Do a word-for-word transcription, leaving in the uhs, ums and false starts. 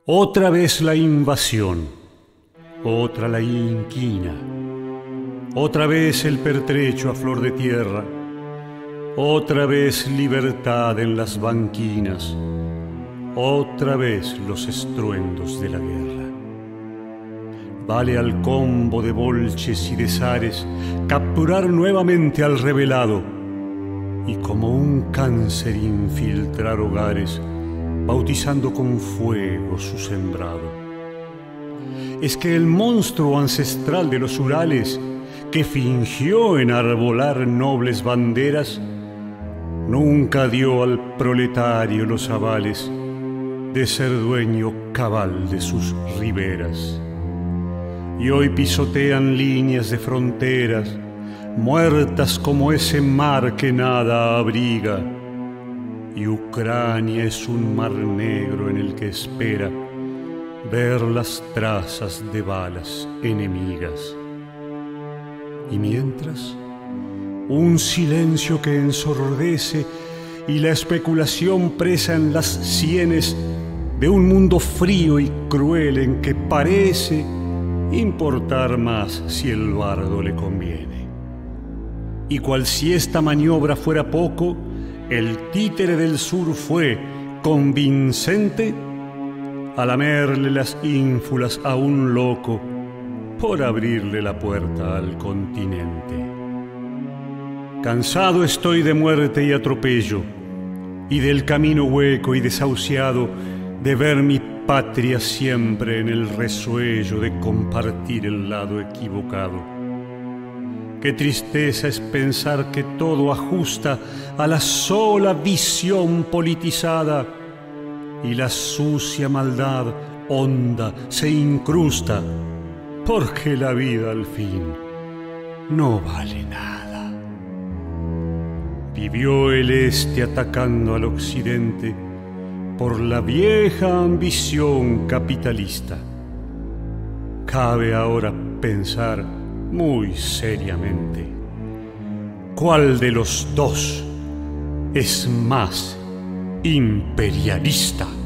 Otra vez la invasión, otra la inquina, otra vez el pertrecho a flor de tierra, otra vez libertad en las banquinas, otra vez los estruendos de la guerra. Vale al combo de bolches y de zares capturar nuevamente al rebelado y como un cáncer infiltrar hogares, bautizando con fuego su sembrado. Es que el monstruo ancestral de los Urales, que fingió enarbolar nobles banderas, nunca dio al proletario los avales de ser dueño cabal de sus riberas. Y hoy pisotean líneas de fronteras, muertas como ese mar que nada abriga, y Ucrania es un mar negro en el que espera ver las trazas de balas enemigas. Y mientras, un silencio que ensordece y la especulación presa en las sienes de un mundo frío y cruel en que parece importar más si el bardo le conviene. Y cual si esta maniobra fuera poco, el títere del sur fue, convincente, a lamerle las ínfulas a un loco por abrirle la puerta al continente. Cansado estoy de muerte y atropello, y del camino hueco y desahuciado de ver mi patria siempre en el resuello de compartir el lado equivocado. Qué tristeza es pensar que todo ajusta a la sola visión politizada y la sucia maldad honda se incrusta porque la vida al fin no vale nada. Vivió el este atacando al occidente por la vieja ambición capitalista. Cabe ahora pensar muy seriamente, ¿cuál de los dos es más imperialista?